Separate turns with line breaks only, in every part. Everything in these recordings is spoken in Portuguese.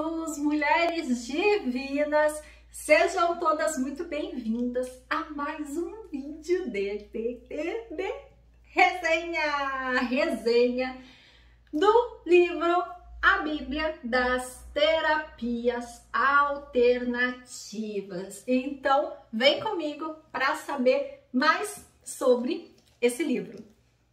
luz, mulheres divinas, sejam todas muito bem-vindas a mais um vídeo de resenha do livro A Bíblia das Terapias Alternativas. Então, vem comigo para saber mais sobre esse livro.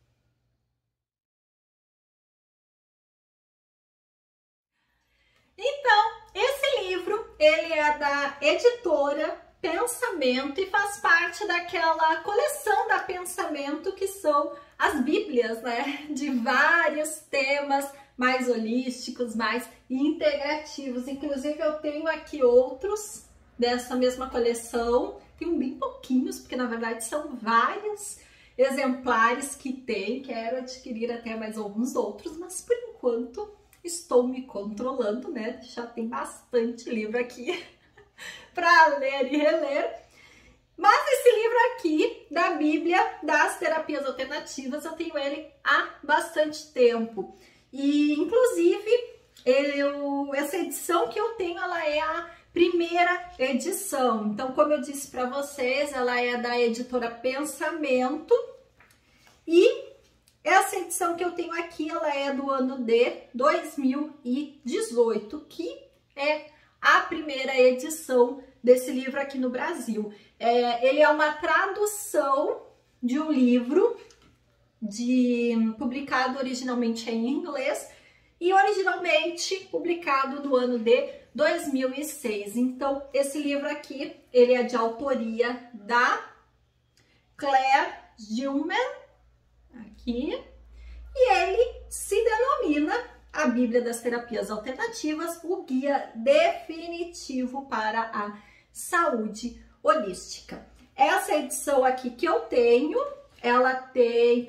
Então, esse livro, ele é da editora Pensamento e faz parte daquela coleção da Pensamento que são as bíblias, né? De vários temas mais holísticos, mais integrativos. Inclusive, eu tenho aqui outros dessa mesma coleção. Tenho bem pouquinhos, porque na verdade são vários exemplares que tem. Quero adquirir até mais alguns outros, mas por enquanto estou me controlando, né? Já tem bastante livro aqui para ler e reler. Mas esse livro aqui, da Bíblia das Terapias Alternativas, eu tenho ele há bastante tempo. E, inclusive, essa edição que eu tenho, ela é a primeira edição. Então, como eu disse para vocês, ela é da editora Pensamento. E essa edição que eu tenho aqui, ela é do ano de 2018, que é a primeira edição desse livro aqui no Brasil. Ele é uma tradução de um livro publicado originalmente em inglês e originalmente publicado no ano de 2006. Então, esse livro aqui, ele é de autoria da Claire Gilman, aqui, e ele se denomina A Bíblia das Terapias Alternativas, o guia definitivo para a saúde holística. Essa edição aqui que eu tenho, ela tem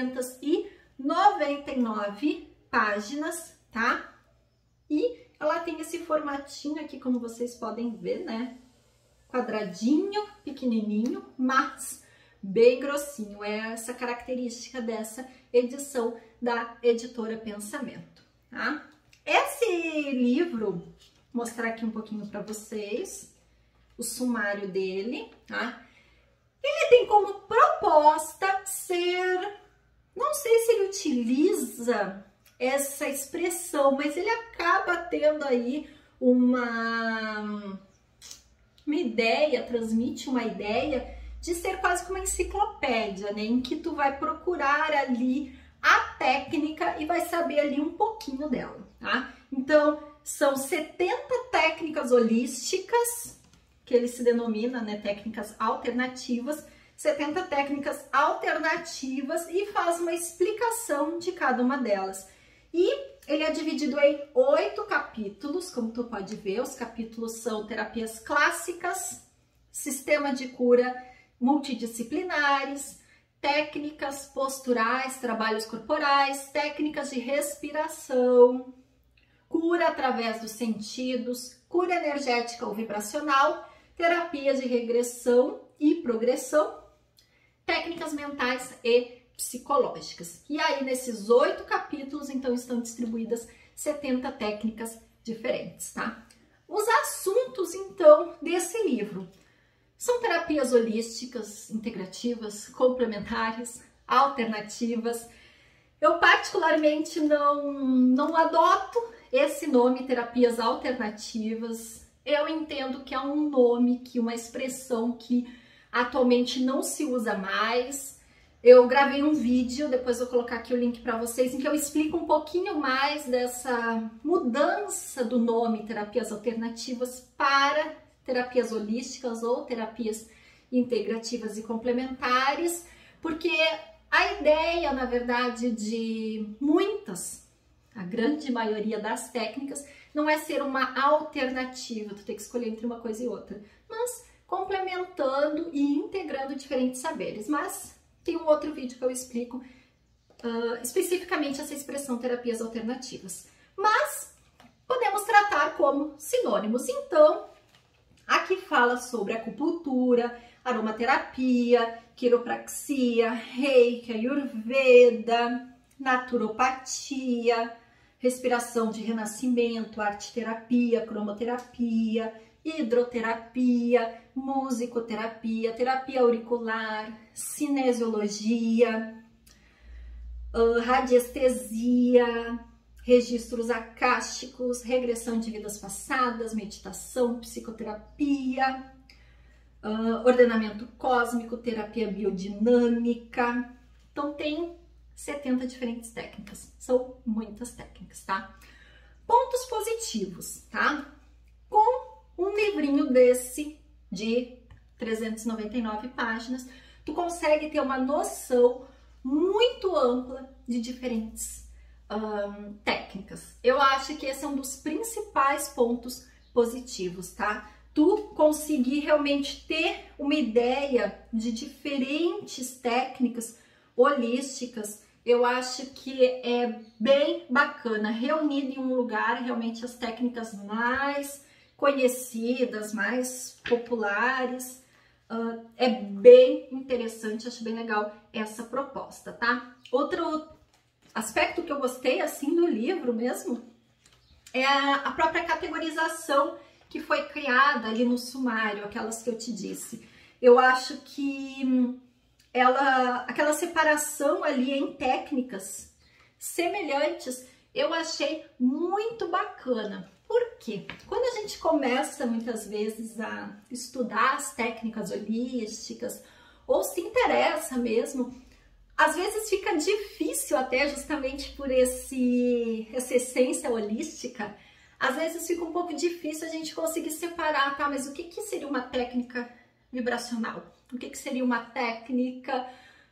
399 páginas, tá? E ela tem esse formatinho aqui, como vocês podem ver, né? Quadradinho, pequenininho, mas bem grossinho. É essa característica dessa edição da editora Pensamento, tá? Esse livro, vou mostrar aqui um pouquinho para vocês o sumário dele, tá? Ele tem como proposta ser, não sei se ele utiliza essa expressão, mas ele acaba tendo aí uma ideia, transmite uma ideia de ser quase como uma enciclopédia, né? Em que tu vai procurar ali a técnica e vai saber ali um pouquinho dela, tá? Então, são 70 técnicas holísticas, que ele se denomina, né, técnicas alternativas, 70 técnicas alternativas e faz uma explicação de cada uma delas. E ele é dividido em 8 capítulos, como tu pode ver. Os capítulos são terapias clássicas, sistema de cura multidisciplinares, técnicas posturais, trabalhos corporais, técnicas de respiração, cura através dos sentidos, cura energética ou vibracional, terapias de regressão e progressão, técnicas mentais e psicológicas. E aí, nesses 8 capítulos, então, estão distribuídas 70 técnicas diferentes, tá? Os assuntos, então, desse livro são terapias holísticas, integrativas, complementares, alternativas. Eu particularmente não adoto esse nome, terapias alternativas. Eu entendo que é um nome, uma expressão que atualmente não se usa mais. Eu gravei um vídeo, depois vou colocar aqui o link para vocês, em que eu explico um pouquinho mais dessa mudança do nome terapias alternativas para terapias holísticas ou terapias integrativas e complementares, porque a ideia, na verdade, de a grande maioria das técnicas, não é ser uma alternativa, tu tem que escolher entre uma coisa e outra, mas complementando e integrando diferentes saberes. Mas tem um outro vídeo que eu explico especificamente essa expressão terapias alternativas. Mas podemos tratar como sinônimos. Então, aqui fala sobre acupuntura, aromaterapia, quiropraxia, reiki, ayurveda, naturopatia, respiração de renascimento, arte-terapia, cromoterapia, hidroterapia, musicoterapia, terapia auricular, cinesiologia, radiestesia, registros acásticos, regressão de vidas passadas, meditação, psicoterapia, ordenamento cósmico, terapia biodinâmica. Então tem 70 diferentes técnicas, são muitas técnicas, tá? Pontos positivos, tá? Com um livrinho desse de 399 páginas, tu consegue ter uma noção muito ampla de diferentes técnicas. Eu acho que esse é um dos principais pontos positivos, tá? Tu conseguir realmente ter uma ideia de diferentes técnicas holísticas, eu acho que é bem bacana, reunido em um lugar realmente as técnicas mais conhecidas, mais populares. É bem interessante, acho bem legal essa proposta, tá? Outro aspecto que eu gostei, assim, do livro mesmo, é a própria categorização que foi criada ali no sumário, aquelas que eu te disse. Eu acho que aquela separação ali em técnicas semelhantes, eu achei muito bacana. Por quê? Quando a gente começa muitas vezes a estudar as técnicas holísticas ou se interessa mesmo, às vezes fica difícil até justamente por essa essência holística, às vezes fica um pouco difícil a gente conseguir separar, tá? Mas o que seria uma técnica vibracional? O que seria uma técnica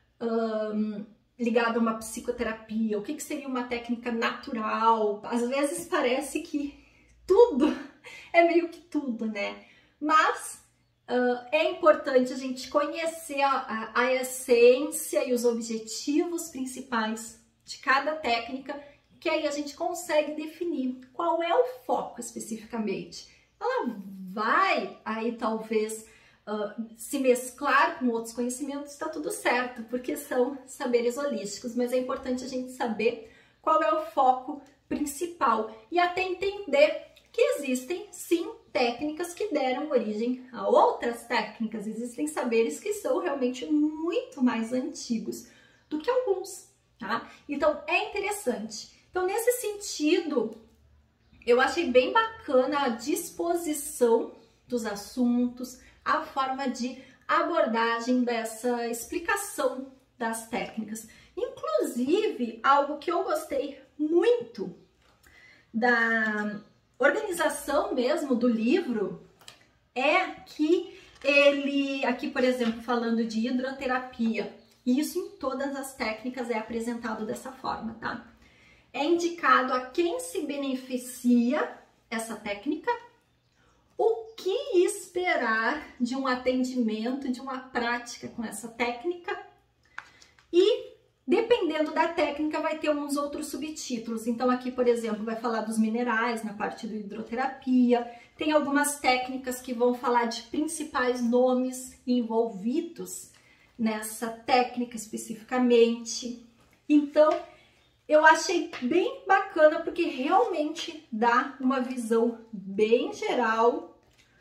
ligada a uma psicoterapia? O que seria uma técnica natural? Às vezes parece que tudo é meio que tudo, né? Mas é importante a gente conhecer a essência e os objetivos principais de cada técnica, que aí a gente consegue definir qual é o foco especificamente. Ela vai aí talvez se mesclar com outros conhecimentos, está tudo certo, porque são saberes holísticos, mas é importante a gente saber qual é o foco principal e até entender que existem sim técnicas que deram origem a outras técnicas, existem saberes que são realmente muito mais antigos do que alguns, tá? Então é interessante. Então nesse sentido, eu achei bem bacana a disposição dos assuntos, a forma de abordagem dessa explicação das técnicas. Inclusive, algo que eu gostei muito da organização mesmo do livro é que ele, aqui por exemplo, falando de hidroterapia, isso em todas as técnicas é apresentado dessa forma, tá? É indicado a quem se beneficia essa técnica, o que esperar de um atendimento, de uma prática com essa técnica e dependendo da técnica vai ter uns outros subtítulos. Então aqui, por exemplo, vai falar dos minerais na parte do hidroterapia, tem algumas técnicas que vão falar de principais nomes envolvidos nessa técnica especificamente. Então eu achei bem bacana porque realmente dá uma visão bem geral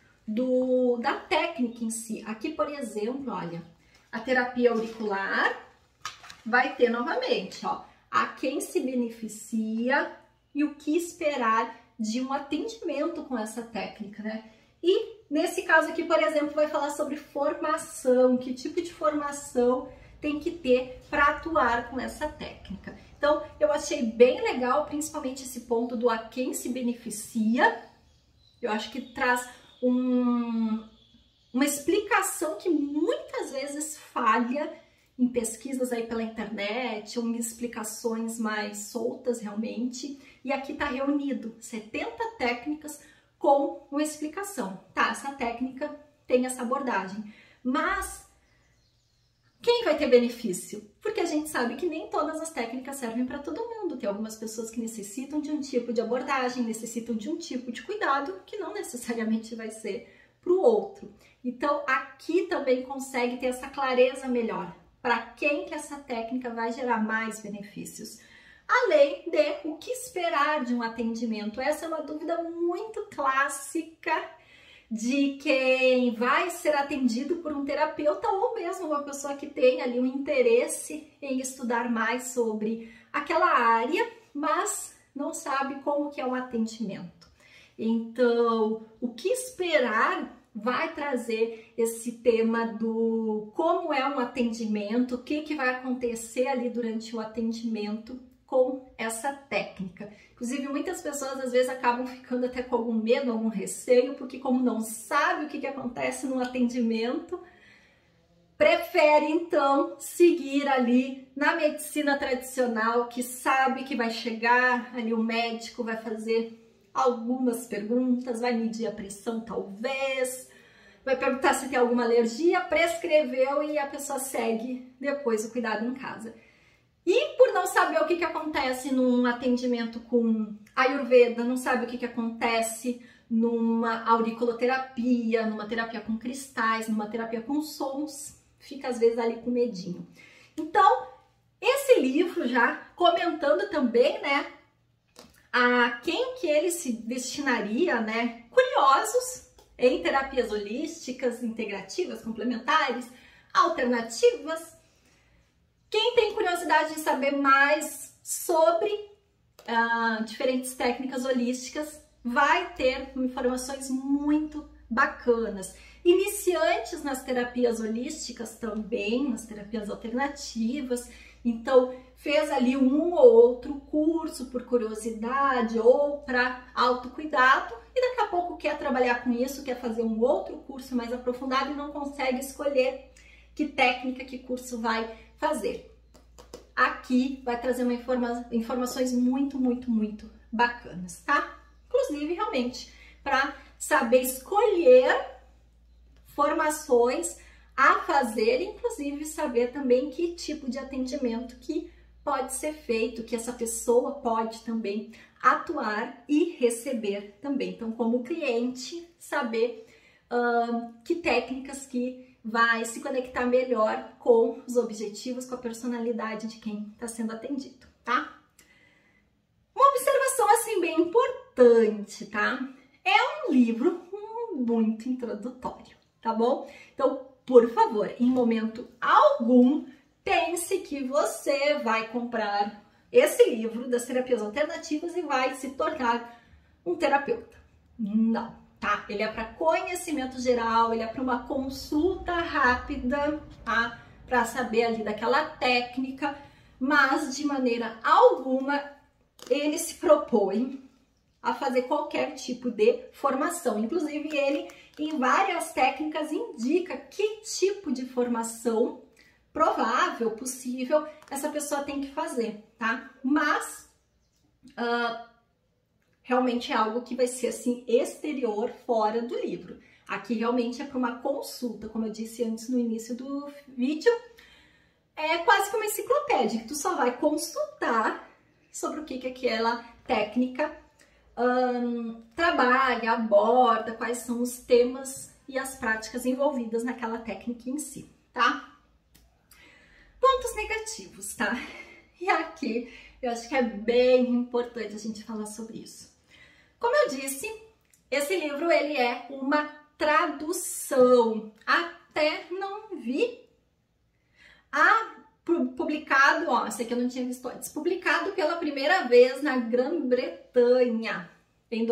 da técnica em si. Aqui, por exemplo, olha, a terapia auricular vai ter novamente, ó, a quem se beneficia e o que esperar de um atendimento com essa técnica, né? E nesse caso aqui, por exemplo, vai falar sobre formação, que tipo de formação tem que ter para atuar com essa técnica. Então, eu achei bem legal, principalmente esse ponto do a quem se beneficia. Eu acho que traz uma explicação que muitas vezes falha em pesquisas aí pela internet, ou em explicações mais soltas realmente. E aqui tá reunido 70 técnicas com uma explicação. Tá, essa técnica tem essa abordagem. Mas quem vai ter benefício? Porque a gente sabe que nem todas as técnicas servem para todo mundo. Tem algumas pessoas que necessitam de um tipo de abordagem, necessitam de um tipo de cuidado, que não necessariamente vai ser para o outro. Então, aqui também consegue ter essa clareza melhor. Para quem que essa técnica vai gerar mais benefícios. além de o que esperar de um atendimento. Essa é uma dúvida muito clássica de quem vai ser atendido por um terapeuta ou mesmo uma pessoa que tem ali um interesse em estudar mais sobre aquela área, mas não sabe como que é um atendimento. Então, o que esperar vai trazer esse tema do como é um atendimento, o que vai acontecer ali durante o atendimento com essa técnica. Inclusive, muitas pessoas às vezes acabam ficando até com algum medo, algum receio, porque como não sabe o que acontece no atendimento, prefere então seguir ali na medicina tradicional, que sabe que vai chegar ali o médico, vai fazer algumas perguntas, vai medir a pressão talvez, vai perguntar se tem alguma alergia, prescreveu e a pessoa segue depois o cuidado em casa. E por não saber o que acontece num atendimento com Ayurveda, não sabe o que acontece numa auriculoterapia, numa terapia com cristais, numa terapia com sons, fica às vezes ali com medinho. Então, esse livro já comentando também, né, a quem que ele se destinaria, né, curiosos em terapias holísticas, integrativas, complementares, alternativas. Quem tem curiosidade em saber mais sobre diferentes técnicas holísticas vai ter informações muito bacanas. Iniciantes nas terapias holísticas também, nas terapias alternativas, então fez ali um ou outro curso por curiosidade ou para autocuidado e daqui a pouco quer trabalhar com isso, quer fazer um outro curso mais aprofundado e não consegue escolher que técnica, que curso vai fazer. Aqui vai trazer informações muito bacanas, tá? Inclusive, realmente, para saber escolher formações a fazer, inclusive saber também que tipo de atendimento que pode ser feito, que essa pessoa pode também atuar e receber também. Então, como cliente, saber que técnicas que vai se conectar melhor com os objetivos, com a personalidade de quem está sendo atendido, tá? Uma observação assim bem importante, tá? É um livro muito introdutório, tá bom? Então, por favor, em momento algum, pense que você vai comprar esse livro das terapias alternativas e vai se tornar um terapeuta. Não. Tá? Ele é para conhecimento geral, ele é para uma consulta rápida, tá? Para saber ali daquela técnica, mas de maneira alguma ele se propõe a fazer qualquer tipo de formação. Inclusive, ele em várias técnicas indica que tipo de formação provável, possível, essa pessoa tem que fazer, tá? Mas realmente é algo que vai ser assim exterior, fora do livro. Aqui realmente é para uma consulta, como eu disse antes no início do vídeo, é quase que uma enciclopédia, que tu só vai consultar sobre o que aquela técnica trabalha, aborda, quais são os temas e as práticas envolvidas naquela técnica em si, tá? Pontos negativos, tá? E aqui eu acho que é bem importante a gente falar sobre isso. Como eu disse, esse livro ele é uma tradução. Até não vi publicado, ó, esse aqui eu não tinha visto antes, publicado pela primeira vez na Grã-Bretanha em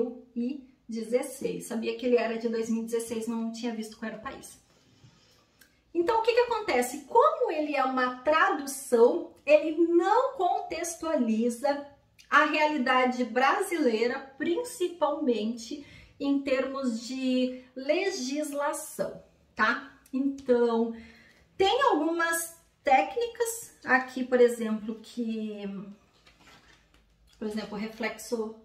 2016. Sabia que ele era de 2016, não tinha visto qual era o país. Então, o que acontece? Como ele é uma tradução, ele não contextualiza a realidade brasileira, principalmente em termos de legislação, tá? Então, tem algumas técnicas aqui, por exemplo, reflexologia,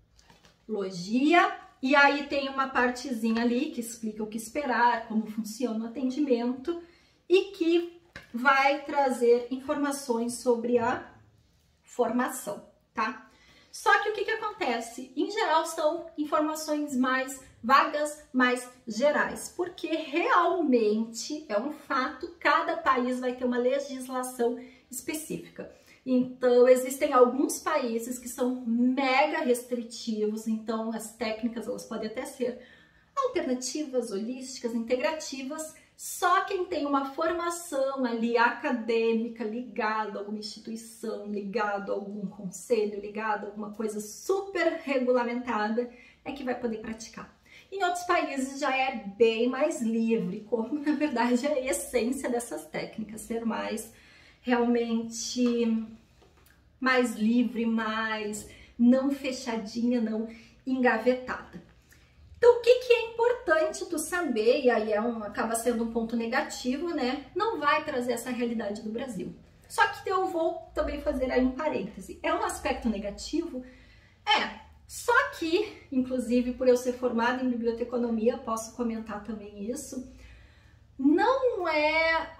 e aí tem uma partezinha ali que explica o que esperar, como funciona o atendimento e que vai trazer informações sobre a formação, tá? Só que o que acontece? Em geral são informações mais vagas, mais gerais, porque realmente é um fato, cada país vai ter uma legislação específica. Então, existem alguns países que são mega restritivos, então as técnicas elas podem até ser alternativas, holísticas, integrativas, só quem tem uma formação ali acadêmica ligada a alguma instituição, ligado a algum conselho, ligado a alguma coisa super regulamentada é que vai poder praticar. Em outros países já é bem mais livre, como na verdade é a essência dessas técnicas, ser mais realmente mais livre, mais não fechadinha, não engavetada. Então, o que é importante tu saber, e aí acaba sendo um ponto negativo, né? Não vai trazer essa realidade do Brasil. Só que eu vou também fazer aí um parêntese. É um aspecto negativo? Só que, inclusive, por eu ser formada em biblioteconomia, posso comentar também isso, não é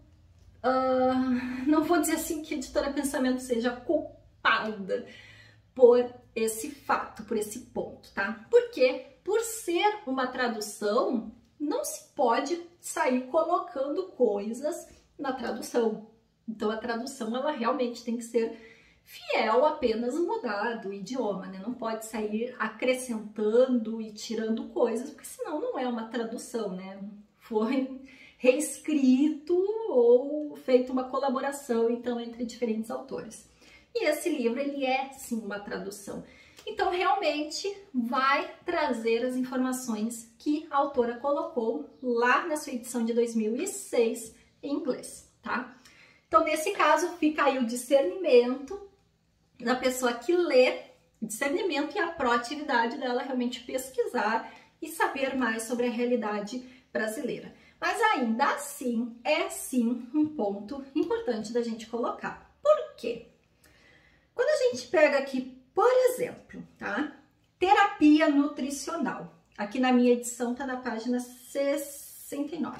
não vou dizer assim que a Editora Pensamento seja culpada por esse fato, por esse ponto, tá? Porque por ser uma tradução, não se pode sair colocando coisas na tradução. Então a tradução ela realmente tem que ser fiel, apenas mudar do idioma, né? Não pode sair acrescentando e tirando coisas, porque senão não é uma tradução, né? Foi reescrito ou feito uma colaboração, então, entre diferentes autores. E esse livro, ele é, sim, uma tradução. Então, realmente, vai trazer as informações que a autora colocou lá na sua edição de 2006 em inglês, tá? Então, nesse caso, fica aí o discernimento da pessoa que lê, discernimento e a proatividade dela realmente pesquisar e saber mais sobre a realidade brasileira. Mas ainda assim, é sim um ponto importante da gente colocar. Por quê? Quando a gente pega aqui, por exemplo, tá? Terapia nutricional. Aqui na minha edição tá na página 69.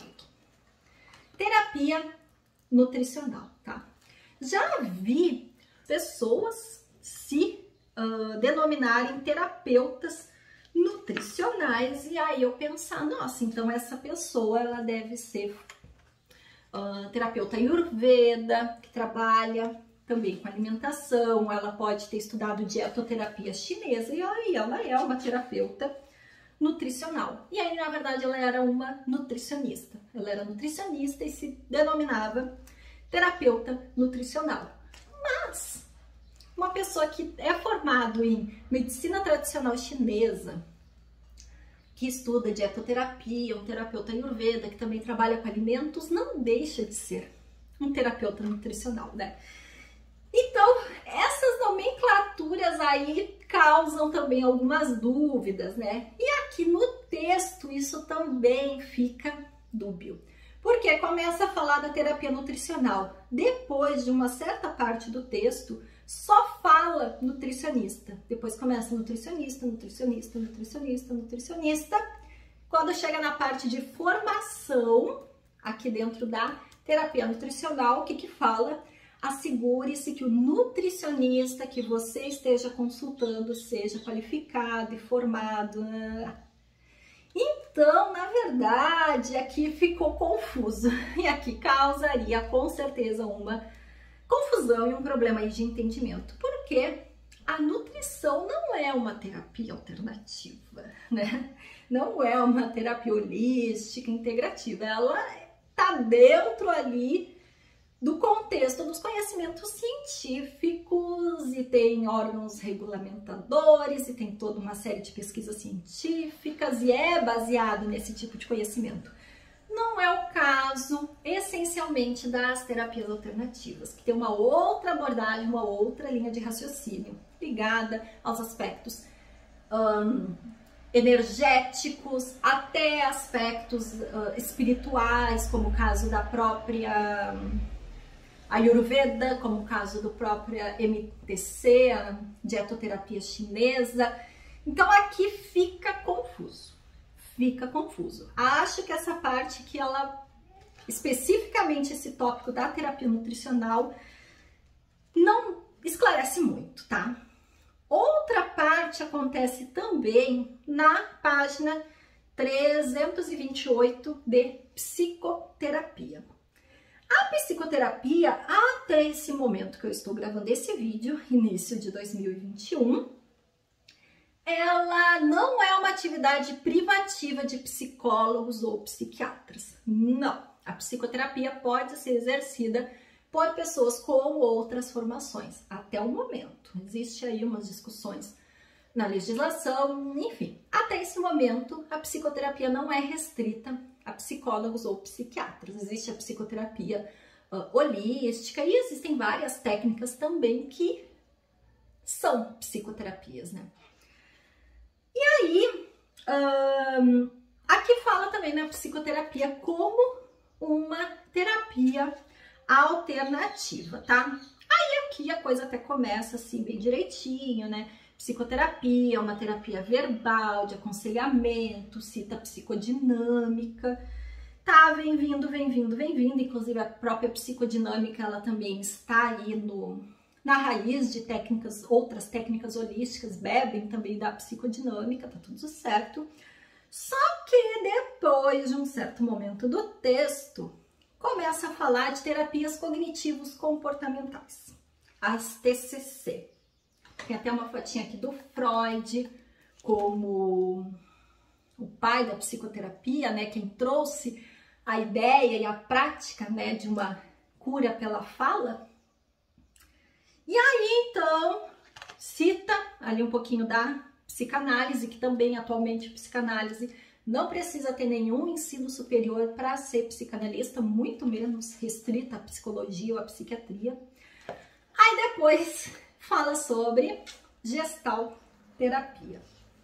Terapia nutricional, tá? Já vi pessoas se denominarem terapeutas nutricionais e aí eu pensar, nossa, então essa pessoa ela deve ser terapeuta Ayurveda, que trabalha também com alimentação, ela pode ter estudado dietoterapia chinesa e aí ela é uma terapeuta nutricional. E aí, na verdade, ela era uma nutricionista. Ela era nutricionista e se denominava terapeuta nutricional. Mas uma pessoa que é formado em medicina tradicional chinesa, que estuda dietoterapia, um terapeuta Ayurveda, que também trabalha com alimentos, não deixa de ser um terapeuta nutricional, né? Então, essas nomenclaturas aí causam também algumas dúvidas, né? E aqui no texto isso também fica dúbio. Porque começa a falar da terapia nutricional. Depois de uma certa parte do texto, só fala nutricionista. Depois começa nutricionista, nutricionista, nutricionista, nutricionista. Quando chega na parte de formação, aqui dentro da terapia nutricional, o que fala? Assegure-se que o nutricionista que você esteja consultando seja qualificado e formado. Então, na verdade, aqui ficou confuso e aqui causaria com certeza uma confusão e um problema aí de entendimento, porque a nutrição não é uma terapia alternativa, né? Não é uma terapia holística, integrativa, ela tá dentro ali do contexto dos conhecimentos científicos e tem órgãos regulamentadores e tem toda uma série de pesquisas científicas e é baseado nesse tipo de conhecimento. Não é o caso, essencialmente, das terapias alternativas, que tem uma outra abordagem, uma outra linha de raciocínio ligada aos aspectos energéticos, até aspectos espirituais, como o caso da própria Ayurveda, como o caso do próprio MTC, a dietoterapia chinesa. Então aqui fica confuso. Acho que essa parte que ela, especificamente esse tópico da terapia nutricional, não esclarece muito, tá? Outra parte acontece também na página 328 de psicoterapia. A psicoterapia, até esse momento que eu estou gravando esse vídeo, início de 2021, ela não é uma atividade privativa de psicólogos ou psiquiatras. Não. A psicoterapia pode ser exercida por pessoas com outras formações, até o momento. Existe aí umas discussões na legislação, enfim. Até esse momento, a psicoterapia não é restrita a psicólogos ou psiquiatras. Existe a psicoterapia holística e existem várias técnicas também que são psicoterapias, né? E aí, aqui fala também na psicoterapia como uma terapia alternativa, tá? Aí aqui a coisa até começa assim bem direitinho, né? Psicoterapia, uma terapia verbal, de aconselhamento, cita psicodinâmica. Tá, vem vindo. Inclusive a própria psicodinâmica, ela também está aí na raiz de técnicas, outras técnicas holísticas, bebem também da psicodinâmica, tá tudo certo. Só que depois de um certo momento do texto, começa a falar de terapias cognitivos comportamentais, as TCC. Tem até uma fotinha aqui do Freud, como o pai da psicoterapia, né, quem trouxe a ideia e a prática, né, de uma cura pela fala. E aí, então, cita ali um pouquinho da psicanálise, que também atualmente psicanálise não precisa ter nenhum ensino superior para ser psicanalista, muito menos restrita à psicologia ou à psiquiatria. Aí depois fala sobre Gestalt terapia.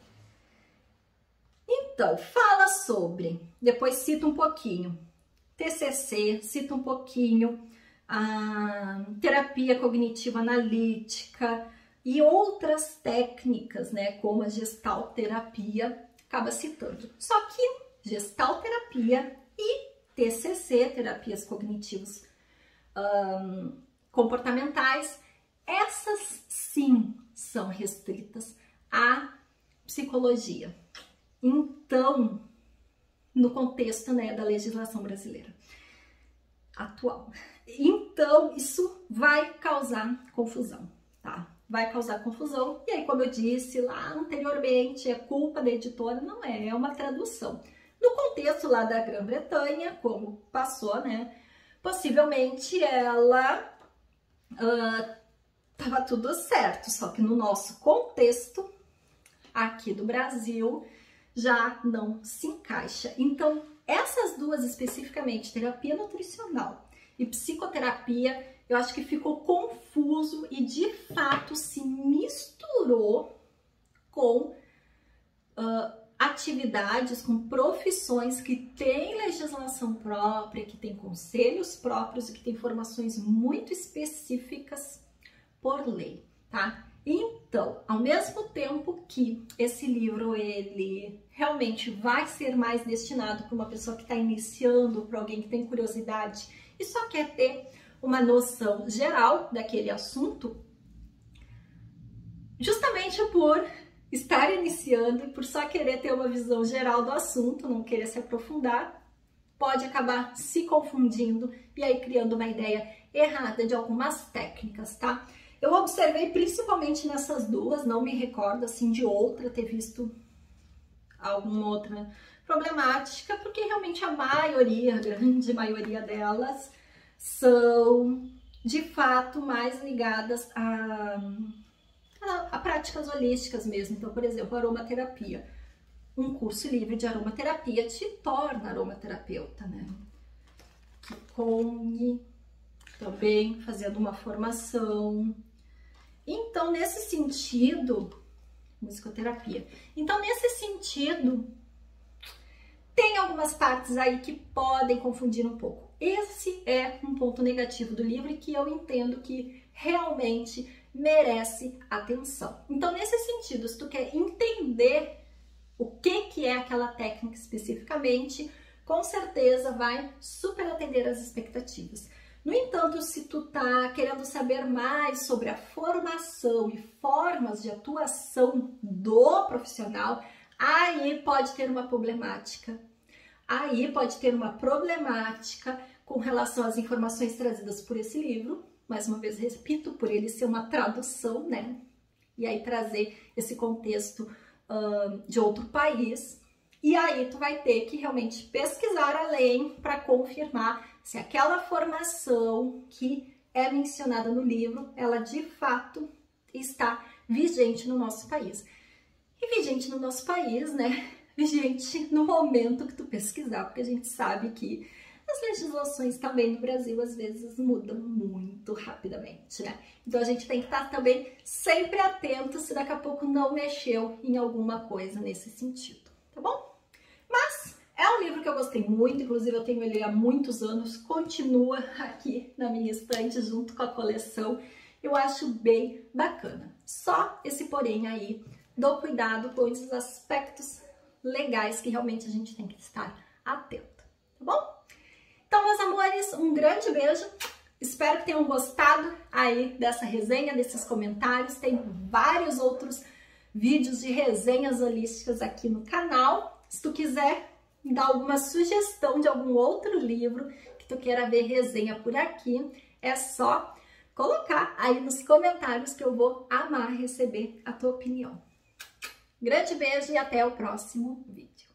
Então, fala sobre, depois cita um pouquinho TCC, cita um pouquinho a terapia cognitiva analítica e outras técnicas, né, como a Gestalt terapia, acaba citando. Só que Gestalt terapia e TCC, terapias cognitivas comportamentais, essas sim são restritas à psicologia. Então, no contexto, né, da legislação brasileira atual. Então, isso vai causar confusão, tá? Vai causar confusão. E aí, como eu disse lá anteriormente, é culpa da editora? Não é, é uma tradução. No contexto lá da Grã-Bretanha, como passou, né? Possivelmente ela tava tudo certo, só que no nosso contexto aqui do Brasil já não se encaixa. Então, essas duas especificamente, terapia nutricional e psicoterapia, eu acho que ficou confuso e de fato se misturou com atividades, com profissões que têm legislação própria, que têm conselhos próprios e que têm formações muito específicas por lei, tá? Então, ao mesmo tempo que esse livro, ele realmente vai ser mais destinado para uma pessoa que está iniciando, para alguém que tem curiosidade e só quer ter uma noção geral daquele assunto, justamente por estar iniciando e por só querer ter uma visão geral do assunto, não querer se aprofundar, pode acabar se confundindo e aí criando uma ideia errada de algumas técnicas, tá? Eu observei principalmente nessas duas, não me recordo assim de outra ter visto alguma outra problemática, porque realmente a maioria, a grande maioria delas são de fato mais ligadas a práticas holísticas mesmo. Então, por exemplo, aromaterapia. Um curso livre de aromaterapia te torna aromaterapeuta, né? Qigong, também fazendo uma formação. Então, nesse sentido, musicoterapia. Então, nesse sentido, tem algumas partes aí que podem confundir um pouco. Esse é um ponto negativo do livro e que eu entendo que realmente merece atenção. Então, nesse sentido, se tu quer entender o que é aquela técnica especificamente, com certeza vai super atender às expectativas. No entanto, se tu tá querendo saber mais sobre a formação e formas de atuação do profissional, aí pode ter uma problemática. Aí pode ter uma problemática com relação às informações trazidas por esse livro. Mais uma vez, repito, por ele ser uma tradução, né? E aí trazer esse contexto de outro país. E aí tu vai ter que realmente pesquisar além para confirmar se aquela formação que é mencionada no livro, ela de fato está vigente no nosso país. E vigente no nosso país, né? Vigente no momento que tu pesquisar, porque a gente sabe que as legislações também no Brasil às vezes mudam muito rapidamente, né? Então a gente tem que estar também sempre atento se daqui a pouco não mexeu em alguma coisa nesse sentido, tá bom? Mas é um livro que eu gostei muito, inclusive eu tenho ele há muitos anos, continua aqui na minha estante junto com a coleção. Eu acho bem bacana. Só esse porém aí, do cuidado com esses aspectos legais que realmente a gente tem que estar atento, tá bom? Então, meus amores, um grande beijo. Espero que tenham gostado aí dessa resenha, desses comentários. Tem vários outros vídeos de resenhas holísticas aqui no canal. Se tu quiser me dar alguma sugestão de algum outro livro que tu queira ver resenha por aqui, é só colocar aí nos comentários que eu vou amar receber a tua opinião. Grande beijo e até o próximo vídeo.